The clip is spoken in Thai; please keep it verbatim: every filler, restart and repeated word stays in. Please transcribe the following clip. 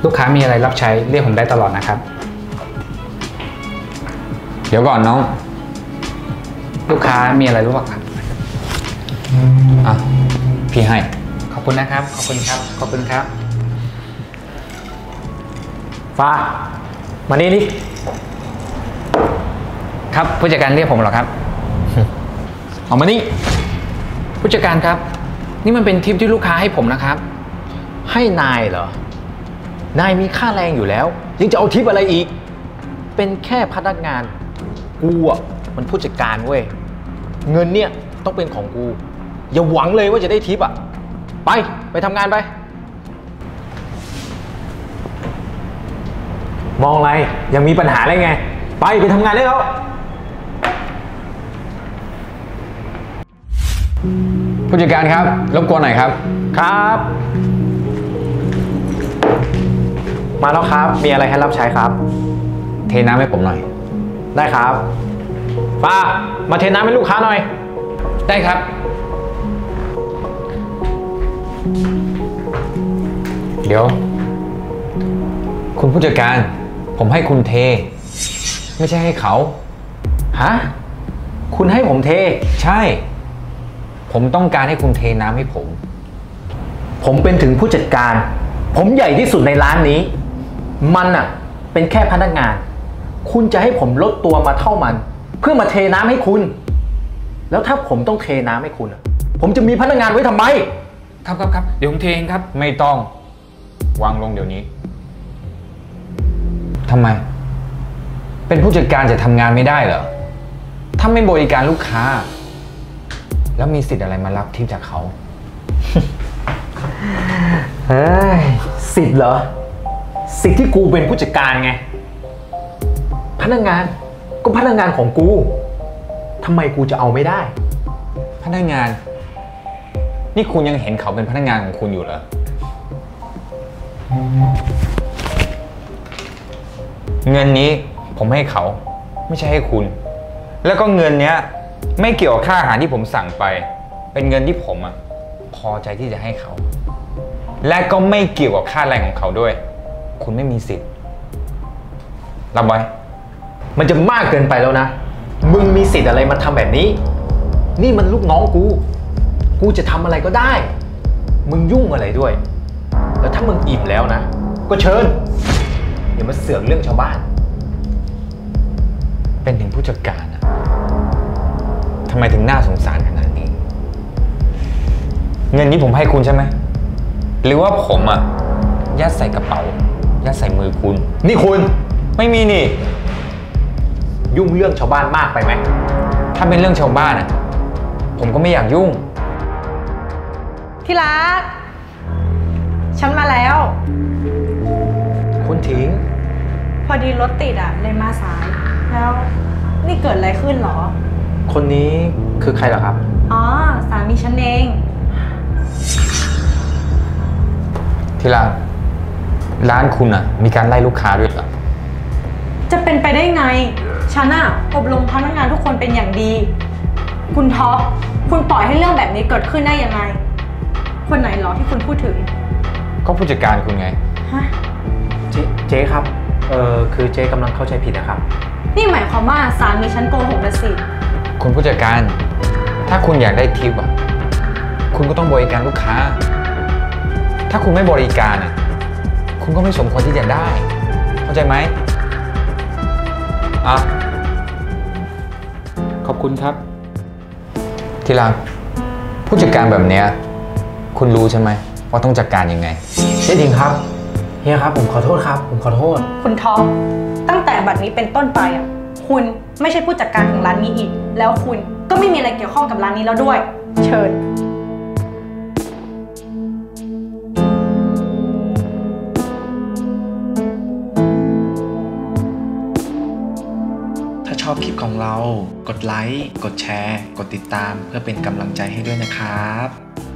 ลูกค้ามีอะไรรับใช้เรียกผมได้ตลอดนะครับเดี๋ยวก่อนน้องลูกค้ามีอะไรรู้ป่ะครับอ่ะพี่ให้ขอบคุณนะครับขอบคุณครับขอบคุณครับฟ้ามานี่นี่ครับผู้จัดการเรียกผมเหรอครับเอามานี่ผู้จัดการครับนี่มันเป็นทิปที่ลูกค้าให้ผมนะครับให้นายเหรอนายมีค่าแรงอยู่แล้วยังจะเอาทิปอะไรอีกเป็นแค่พนักงานกูอ่ะมันผู้จัดการเว้ยเงินเนี่ยต้องเป็นของกูอย่าหวังเลยว่าจะได้ทิปอ่ะไปไปทำงานไปมองอะไรยังมีปัญหาอะไรไงไปไปทำงานได้แล้วผู้จัดการครับรบกวนหน่อยครับครับมาแล้วครับมีอะไรให้รับใช้ครับเทน้ำให้ผมหน่อยได้ครับป้ามาเทน้ำให้ลูกค้าหน่อยได้ครับเดี๋ยวคุณผู้จัดการผมให้คุณเทไม่ใช่ให้เขาฮะคุณให้ผมเทใช่ผมต้องการให้คุณเทน้ำให้ผมผมเป็นถึงผู้จัดการผมใหญ่ที่สุดในร้านนี้มันอ่ะเป็นแค่พนักงานคุณจะให้ผมลดตัวมาเท่ามันเพื่อมาเทน้ำให้คุณแล้วถ้าผมต้องเทน้ำให้คุณผมจะมีพนักงานไว้ทำไมครับครับครับเดี๋ยวผมเทเองครับไม่ต้องวางลงเดี๋ยวนี้ทำไมเป็นผู้จัดการจะทำงานไม่ได้เหรอถ้าไม่บริการลูกค้าแล้วมีสิทธิ์อะไรมารับทิปจากเขาเฮ้ยสิทธิ์เหรอสิทธิ์ที่กูเป็นผู้จัดการไงพนักงานก็พนักงานของกูทำไมกูจะเอาไม่ได้พนักงานนี่คุณยังเห็นเขาเป็นพนักงานของคุณอยู่เหรอเงินนี้ผมให้เขาไม่ใช่ให้คุณแล้วก็เงินเนี้ยไม่เกี่ยวกับค่าอาหารที่ผมสั่งไปเป็นเงินที่ผมอะพอใจที่จะให้เขาและก็ไม่เกี่ยวกับค่าแรงของเขาด้วยคุณไม่มีสิทธิ์รับไว้มันจะมากเกินไปแล้วนะมึงมีสิทธิ์อะไรมาทำแบบนี้นี่มันลูกน้องกูกูจะทำอะไรก็ได้มึงยุ่งอะไรด้วยแล้วถ้ามึงอิ่มแล้วนะก็เชิญอย่ามาเสือกเรื่องชาวบ้านเป็นถึงผู้จัดการอะทำไมถึงน่าสงสารขนาดนี้เงินนี้ผมให้คุณใช่ไหมหรือว่าผมอะยัดใส่กระเป๋ายัดใส่มือคุณนี่คุณไม่มีนี่ยุ่งเรื่องชาวบ้านมากไปไหมถ้าเป็นเรื่องชาวบ้านอะผมก็ไม่อยากยุ่งที่รักฉันมาแล้วคุณทิ้งพอดีรถติดอะเลยมาสายแล้วนี่เกิดอะไรขึ้นหรอคนนี้คือใครเหรอครับอ๋อสามีฉันเองที่ร้านร้านคุณอะมีการไล่ลูกค้าด้วยเหรอจะเป็นไปได้ไงฉันอะอบรมพนักงานทุกคนเป็นอย่างดีคุณท็อปคุณปล่อยให้เรื่องแบบนี้เกิดขึ้นได้ยังไงคนไหนหรอที่คุณพูดถึงก็ผู้จัดการคุณไงฮะเจ๊เจ๊ครับเออคือเจ๊กำลังเข้าใจผิดนะครับนี่หมายความว่าสามีฉันโกหกนะสิคุณผู้จัดการถ้าคุณอยากได้ทิปอะคุณก็ต้องบริการลูกค้าถ้าคุณไม่บริการอะคุณก็ไม่สมควรที่จะได้เข้าใจไหมอ่ะขอบคุณครับที่รักผู้จัดการแบบเนี้ยคุณรู้ใช่ไหมว่าต้องจัดการยังไงใช่จริงครับเฮียครับผมขอโทษครับผมขอโทษคุณท็อปตั้งแต่บัดนี้เป็นต้นไปอ่ะคุณไม่ใช่ผู้จัดการของร้านนี้อีกแล้วคุณก็ไม่มีอะไรเกี่ยวข้องกับร้านนี้แล้วด้วยเชิญถ้าชอบคลิปของเรากดไลค์กดแชร์กดติดตามเพื่อเป็นกำลังใจให้ด้วยนะครับ